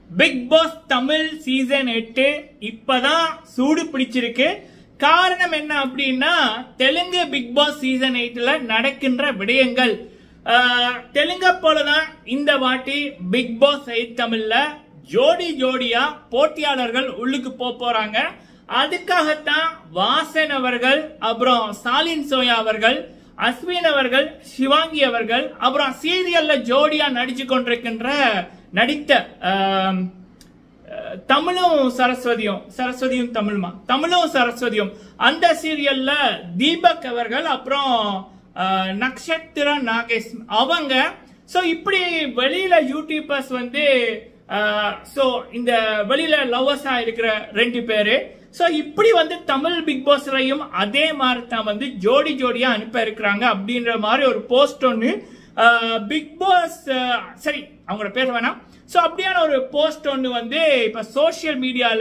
Big pass Tamil season 8 இப்பதான் சூடு பிடிச்சிருக்கு. காரணம் என்ன அப்படின்னா, தெலுங்கு பிக் பாஸ் சீசன் 8ல நடக்கின்ற விடயங்கள் தெலுங்க போலதான் இந்த வாட்டி பிக் பாஸ் 8 தமிழ்ல ஜோடி ஜோடியா போட்டியாளர்கள் உள்ளுக்கு போறாங்க. அதுக்காகத்தான் வாசன் அவர்கள், அப்புறம் சாலின் சோயா அவர்கள், அஸ்வின் அவர்கள், சிவாங்கி அவர்கள், அப்புறம் சீரியல்ல ஜோடியா நடிச்சு கொண்டிருக்கின்ற நடித்த தமிழும் சரஸ்வதியும் தமிழும் சரஸ்வதியும் அந்த சீரியல்ல தீபக் அவர்கள், அப்புறம் நக்ஷத்ரா நாகேஷ் அவங்க. சோ இப்படி வெளியில யூடியூபர்ஸ் வந்து இந்த வெளியில லவ்வர்ஸா இருக்கிற 2 பேரு. சோ இப்படி வந்து தமிழ் பிக் பாஸ்லயும் அதே மாதிரி தான் வந்து ஜோடி ஜோடியா அனுப்ப இருக்கிறாங்க அப்படின்ற மாதிரி ஒரு போஸ்ட் ஒன்னு பிக் பாஸ் சரி அவங்களோட பேர் வேணாம். சோ அப்படியான ஒரு போஸ்ட் ஒன்னு வந்து இப்ப சோசியல் மீடியால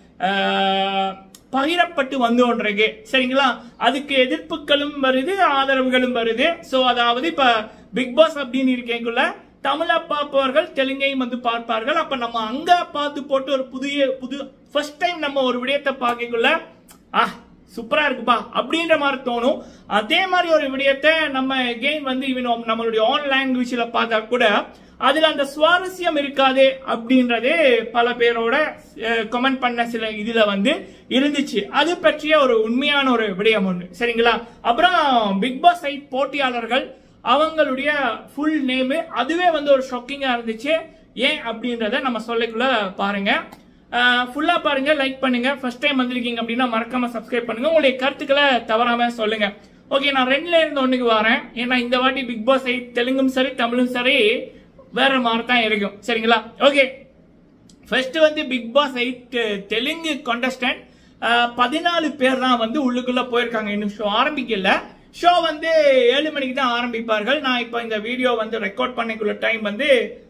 பகிரப்பட்டு வந்து ஒன்றைக்கு சரிங்களா. அதுக்கு எதிர்ப்புகளும் வருது, ஆதரவுகளும் வருது. சோ அதாவது இப்ப பிக் பாஸ் அப்படின்னு இருக்கேங்குள்ள தமிழ பார்ப்பவர்கள் தெலுங்கையும் வந்து பார்ப்பார்கள். அப்ப நம்ம அங்க பார்த்து போட்டு ஒரு புது ஃபர்ஸ்ட் டைம் நம்ம ஒரு விடயத்தை பார்க்கக்குள்ள சூப்பரா இருக்குப்பா அப்படின்ற மாதிரி தோணும். அதே மாதிரி ஒரு விடயத்தை நம்ம எகெயின் வந்து நம்மளுடைய ஆன் லாங்குவேஜ்ல பார்த்தா கூட அதுல அந்த சுவாரஸ்யம் இருக்காது அப்படின்றது பல பேரோட கமெண்ட் பண்ண சில இதுல வந்து இருந்துச்சு. அது பற்றிய ஒரு உண்மையான ஒரு விடயம் ஒண்ணு சரிங்களா. அப்புறம் பிக் பாஸ் 8 போட்டியாளர்கள் அவங்களுடைய ஃபுல் நேம் அதுவே வந்து ஒரு ஷாக்கிங்கா இருந்துச்சு. ஏன் அப்படின்றத நம்ம சொல்லக்குள்ள பாருங்க, ஃபுல்லா பாருங்க, லைக் பண்ணுங்க. ஃபர்ஸ்ட் டைம் வந்திருக்கீங்க அப்படின்னா மறக்காம சப்ஸ்கிரைப் பண்ணுங்க. உங்களுடைய கருத்துக்களை தவறாம சொல்லுங்க. ஓகே, நான் 2ல இருந்து 1க்கு வரேன். ஏன்னா இந்த வாட்டி பிக் பாஸ் 8 தெலுங்கும் சரி தமிழும் சரி வேற மாதிரி தான் இருக்கும் சரிங்களா. ஓகே, ஃபர்ஸ்ட் வந்து பிக் பாஸ் 8 தெலுங்கு கான்டெஸ்டன்ட் 14 பேர் தான் வந்து உள்ளுக்குள்ள போயிருக்காங்க. இன்னும் ஷோ ஆரம்பிக்கல. ஷோ வந்து 7 மணிக்கு தான் ஆரம்பிப்பார்கள். நான் இப்ப இந்த வீடியோ வந்து ரெக்கார்ட் பண்ணிக்குள்ள டைம் வந்து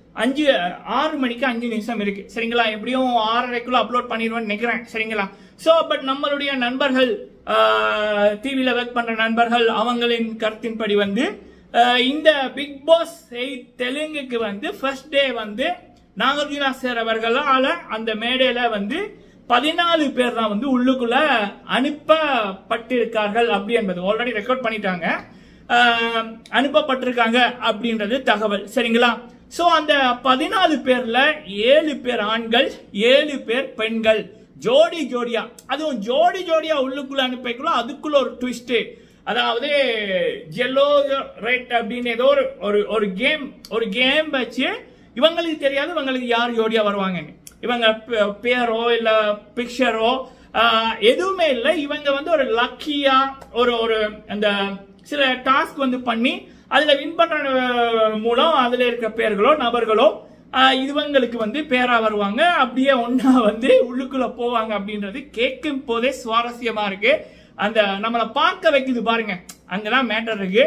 6 மணிக்கு 5 நிமிஷம் இருக்கு சரிங்களா. எப்படியும் 6:30க்குள்ள அப்லோட் பண்ணிடுவேன்னு நினைக்கிறேன் சரிங்களா. சோ பட் நம்மளுடைய நண்பர்கள் டிவில ஒர்க் பண்ற நண்பர்கள் அவங்களின் கருத்தின்படி வந்து இந்த பிக் பாஸ் 8 தெலுங்குக்கு வந்து ஃபர்ஸ்ட் டே வந்து நாகார்ஜுனா சார் அவர்களால அந்த மேடையில வந்து 14 பேர் தான் வந்து உள்ளுக்குள்ள அனுப்பப்பட்டிருக்கார்கள் அப்படி என்பது ஆல்ரெடி ரெக்கார்ட் பண்ணிட்டாங்க, அனுப்பப்பட்டிருக்காங்க அப்படின்றது தகவல் சரிங்களா. சோ அந்த 14 பேர்ல 7 பேர் ஆண்கள், 7 பேர் பெண்கள், ஜோடி ஜோடியா. அதுவும் ஜோடி ஜோடியா உள்ளுக்குள்ள அனுப்பிக்குள்ள அதுக்குள்ள ஒரு ட்விஸ்ட். அதாவது ஜெல்லோ ரைட் அப்படின்னு ஏதோ ஒரு கேம் வச்சு இவங்களுக்கு தெரியாது இவங்களுக்கு யார் ஜோடியா வருவாங்கன்னு. இவங்க பேரோ இல்ல பிக்சரோ எதுவுமே இல்லை. இவங்க வந்து ஒரு லக்கியா ஒரு அந்த சில டாஸ்க் வந்து பண்ணி அதுல வின் பண்ற மூலம் அதுல இருக்க பேர்களோ நபர்களோ இவங்களுக்கு வந்து பேரா வருவாங்க. அப்படியே ஒன்னா வந்து உள்ளுக்குள்ள போவாங்க அப்படின்றது கேட்கும் போதே சுவாரஸ்யமா இருக்கு. அந்த நம்மளை பார்க்க வைக்குது பாருங்க, அங்கதான் மேட்டர் இருக்கு.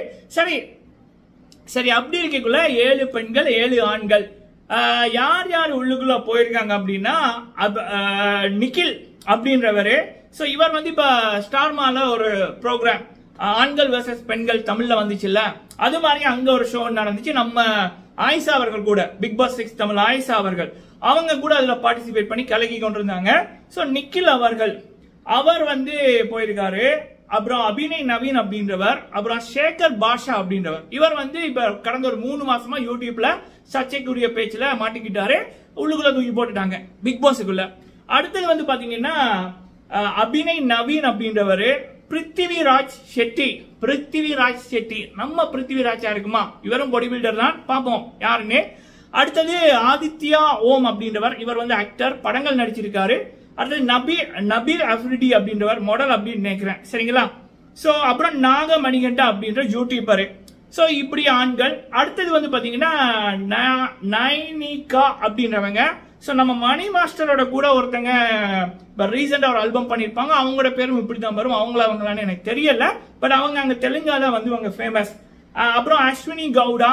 சரி அப்படி இருக்கக்குள்ள 7 பெண்கள் 7 ஆண்கள். யார் யார் உள்ளுக்குள்ள போயிருக்காங்க அப்படின்னா நிக்கில் அப்படின்றவரு. சோ இவர் வந்து இப்ப ஸ்டார்மால ஒரு ப்ரோக்ராம் ஆண்கள் வெர்சஸ் பெண்கள் தமிழ்ல வந்துச்சுல்ல, அது மாதிரி அங்க ஒரு ஷோ நடந்துச்சு. நம்ம ஆயிஷா அவர்கள் கூட பிக் பாஸ் 6 தமிழ் ஆயிஷா அவர்கள் அவங்க கூட அதுல பார்ட்டிசிபேட் பண்ணி கலக்கி கொண்டிருந்தாங்க. சோ நிக்கில் அவர் வந்து போயிருக்காரு. அப்புறம் அபிநய் நவீன் அப்படின்றவர், அப்புறம் சேகர் பாஷா அப்படின்றவர். இவர் வந்து இப்ப கடந்த ஒரு 3 மாசமா யூடியூப்ல சர்ச்சைக்குரிய பேச்சுல மாட்டிக்கிட்டாரு. உள்ளுக்குள்ள தூக்கி போட்டுட்டாங்க பிக் பாஸுக்குள்ள. அடுத்தது வந்து பாத்தீங்கன்னா அபிநய் நவீன் அப்படின்றவர், பிருத்திவிராஜ் ஷெட்டி நம்ம பிருத்திவிராஜா இருக்குமா, இவரும் பாடி பில்டர் தான், பாப்போம் யாருன்னு. அடுத்தது ஆதித்யா ஓம் அப்படின்றவர், இவர் வந்து ஆக்டர், படங்கள் நடிச்சிருக்காரு. அடுத்தது நபீர் அஃப்ரிடி அப்படின்றவர், மாடல் அப்படின்னு நினைக்கிறேன் சரிங்களா. சோ அப்புறம் நாக மணிகண்டா அப்படின்ற யூடியூபர். சோ இப்படி ஆண்கள். அடுத்தது வந்து பாத்தீங்கன்னா நைனிகா அப்படின்றவங்க. சோ நம்ம மணி மாஸ்டரோட கூட ஒருத்தங்க ரீசெண்டா ஒரு ஆல்பம் பண்ணிருப்பாங்க. அவங்களோட பேரும் இப்படிதான் வரும். அவங்களான்னு எனக்கு தெரியல, பட் அவங்க அங்க தெலுங்கால வந்து அவங்க ஃபேமஸ். அப்புறம் அஸ்வினி கவுடா,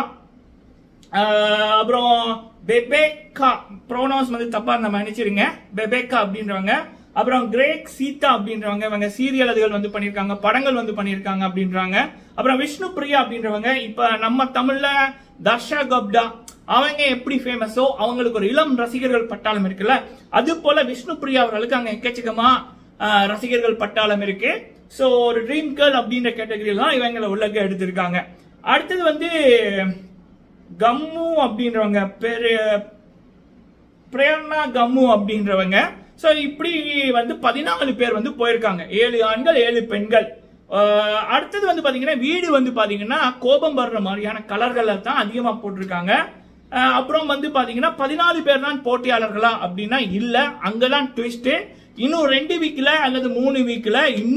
அப்புறம் பெபேக்கா, ப்ரோனவுன்ஸ் வந்து தப்பா நம்ம நினைச்சிருங்க, பெபேக்கா அப்படின்றவங்க. அப்புறம் கிரேக் சீதா அப்படின்றவங்க, இவங்க சீரியல் அதுகள் வந்து பண்ணிருக்காங்க, படங்கள் வந்து பண்ணிருக்காங்க அப்படின்றாங்க. அப்புறம் விஷ்ணு பிரியா அப்படின்றவங்க, இப்ப நம்ம தமிழ்ல தர்ஷா கப்டா அவங்க எப்படி ஃபேமஸோ அவங்களுக்கு ஒரு இளம் ரசிகர்கள் பட்டாளம் இருக்குல்ல, அது போல விஷ்ணு பிரியா அவர்களுக்கு அங்க எக்கச்சக்கமா ரசிகர்கள் பட்டாளம் இருக்கு. சோ ஒரு ட்ரீம் கேர்ள் அப்படின்ற கேட்டகரியில தான் இவங்களை உள்ளக எடுத்திருக்காங்க. அடுத்தது வந்து கம்மு அப்படின்றவங்க பேரு பிரேரணா கம்மு அப்படின்றவங்க. சோ இப்படி வந்து 14 பேர் வந்து போயிருக்காங்க, 7 ஆண்கள் 7 பெண்கள். அடுத்தது வந்து பாத்தீங்கன்னா வீடு வந்து பாத்தீங்கன்னா கோபம் வர்ற மாதிரியான கலர்கள் தான் அதிகமா போட்டிருக்காங்க. அப்புறம் வந்து பாத்தீங்கன்னா 14 பேர் தான் போட்டியாளர்களா அப்படின்னா இல்ல, அங்கதான் ட்விஸ்ட். இன்னும் 2 வீக்ல அல்லது 3 வீக்ல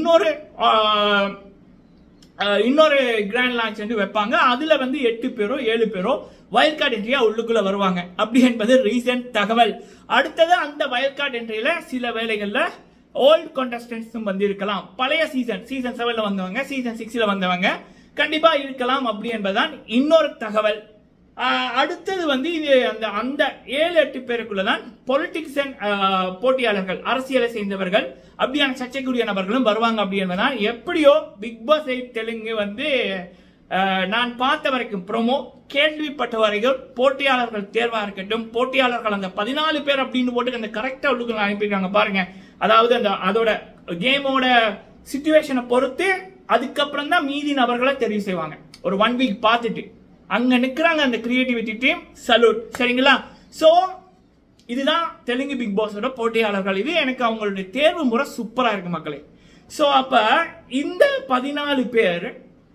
இன்னொரு கிராண்ட் லான்ச் வந்து வைப்பாங்க. அதுல வந்து 8 பேரோ 7 பேரோ வயல் கார்டு என்ட்ரியா உள்ளுக்குள்ள வருவாங்க அப்படி என்பது ரீசன்ட் தகவல். அடுத்தது அந்த வயல் கார்டு என்ட்ரியில சில வேளைகள்ல ஓல்ட் கான்டெஸ்டன்ட்ஸும் வந்து இருக்கலாம். பழைய சீசன் 7ல வந்தவங்க, சீசன் 6ல வந்தவங்க கண்டிப்பா இருக்கலாம் அப்படி என்பதுதான் இன்னொரு தகவல். அடுத்தது வந்து இது அந்த 7-8 பேருக்குள்ளதான் பொலிட்டிக்ஸ் போட்டியாளர்கள், அரசியலை சேர்ந்தவர்கள், அப்படியான சர்ச்சைக்குரிய நபர்களும் வருவாங்க அப்படி என்பதுதான். எப்படியோ பிக் பாஸ் 8 தெலுங்கு வந்து நான் பார்த்த வரைக்கும் ப்ரோமோ கேள்விப்பட்ட வரைக்கும் போட்டியாளர்கள் தேர்வா இருக்கட்டும், போட்டியாளர்கள் அந்த 14 பேர் அப்படின்னு போட்டு அந்த கரெக்டா உள்ளுக்குள்ள அனுப்பியிருக்காங்க பாருங்க. அதாவது அதோட கேமோட சிச்சுவேஷனை பொறுத்து அதுக்கப்புறம் தான் மீதி நபர்களை தெரிவு செய்வாங்க. ஒரு 1 வீக் பார்த்துட்டு அங்க நிக்கிறாங்க அந்த கிரியேட்டிவிட்டி டீம், சலூட். சரிங்களா? சோ இதுதான் தெலுங்கு பிக் பாஸோட போட்டியாளர்கள். இது எனக்கு அவங்களுடைய தேர்வு முறை சூப்பரா இருக்கு மக்களே. சோ அப்ப இந்த 14 பேர்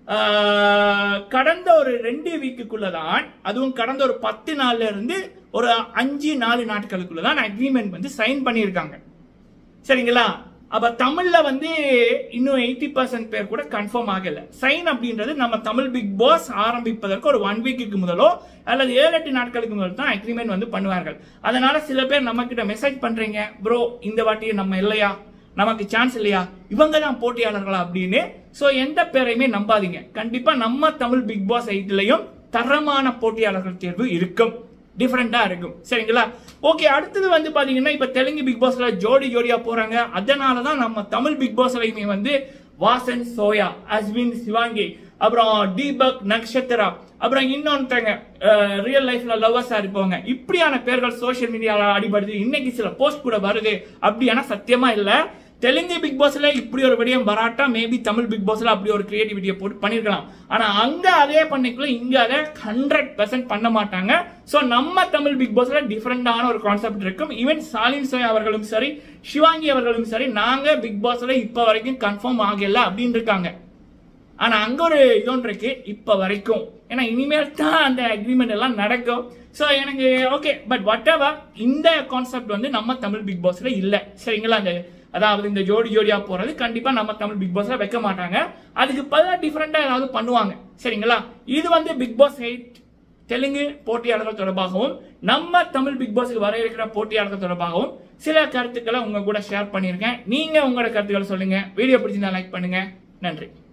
கடந்த ஒரு 2 வீக்குள்ளதான், அதுவும் கடந்த ஒரு 10 நாள்ல இருந்து ஒரு 5-4 நாட்களுக்குள்ளதான் அக்ரிமெண்ட் வந்து சைன் பண்ணியிருக்காங்க. சரிங்களா? அப்ப தமிழ்ல வந்து இன்னும் 80% பேர் கூட கன்ஃபார்ம் ஆகல. சைன் அப்படின்றது நம்ம தமிழ் பிக் பாஸ் ஆரம்பிப்பதற்கு ஒரு 1 வீக்குக்கு முதலோ அல்லது 7-8 நாட்களுக்கு முதல் தான் அக்ரிமெண்ட் வந்து பண்ணுவார்கள். அதனால சில பேர் நம்ம கிட்ட மெசேஜ் பண்றீங்க, ப்ரோ இந்த வாட்டி நம்ம இல்லையா, நமக்கு சான்ஸ் இல்லையா, இவங்க தான் போட்டியாளர்களா அப்படின்னு. சோ எந்த பேரையுமே நம்பாதீங்க. கண்டிப்பா நம்ம தமிழ் பிக் பாஸ் 8லயும் தரமான போட்டியாளர்கள் தேர்வு இருக்கும், டிஃபரெண்டா இருக்கும். சரிங்களா? ஓகே, அடுத்தது வந்து பாத்தீங்கன்னா இப்ப தெலுங்கு பிக் பாஸ்ல ஜோடியா போறாங்க. அதனாலதான் நம்ம தமிழ் பிக் பாஸ்லயுமே வந்து வாசன், சோயா, அஸ்வின், சிவாங்கி, அப்புறம் தீபக், நக்ஷத்ரா, அப்புறம் இன்னொன்னுங்க ரியல் லைஃப்ல லவ்வர்ஸா இருப்பவங்க, இப்படியான பேர்கள் சோசியல் மீடியால அடிபடுது. இன்னைக்கு சில போஸ்ட் கூட வருது. அப்படியான சத்தியமா இல்ல. தெலுங்கு பிக் பாஸ்ல இப்படி ஒரு விடயம் வராட்டா மேபி தமிழ் பிக் பாஸ்ல அப்படி ஒரு கிரியேட்டிவிட்டியை போட்டு பண்ணிருக்கலாம். ஆனா அங்க அதே பண்ணிக்கல, இங்க அதை 100% பண்ண மாட்டாங்க. சோ நம்ம தமிழ் பிக் பாஸ்ல டிஃபரெண்டான ஒரு கான்செப்ட் இருக்கும். ஈவன் சாலின் சோயா அவர்களும் சரி, சிவாங்கி அவர்களும் சரி, நாங்க பிக் பாஸ்ல இப்ப வரைக்கும் கன்ஃபார்ம் ஆகல அப்படின்னு இருக்காங்க. ஆனா அங்க ஒரு இதொன்று இருக்கு இப்ப வரைக்கும். ஏன்னா இனிமேல் தான் அந்த அக்ரிமெண்ட் எல்லாம் நடக்கும். சோ எனக்கு ஓகே, பட் வாட் எவர், இந்த கான்செப்ட் வந்து நம்ம தமிழ் பிக் பாஸ்ல இல்ல. சரிங்களா? அதாவது இந்த ஜோடியா போறது கண்டிப்பா நம்ம தமிழ் பிக் பாஸ்ல வைக்க மாட்டாங்க. அதுக்கு பதிலா டிஃபரெண்டா ஏதாவது பண்ணுவாங்க. சரிங்களா? இது வந்து பிக் பாஸ் 8 தெலுங்கு போட்டியாளர்கள் தொடர்பாகவும் நம்ம தமிழ் பிக் பாஸ்க்கு வர இருக்கிற போட்டியாளர்கள் தொடர்பாகவும் சில கருத்துக்களை உங்க கூட ஷேர் பண்ணியிருக்கேன். நீங்க உங்களோட கருத்துக்களை சொல்லுங்க. வீடியோ பிடிச்சிருந்தா லைக் பண்ணுங்க. நன்றி.